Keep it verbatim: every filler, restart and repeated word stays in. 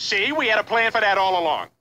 See, we had a plan for that all along.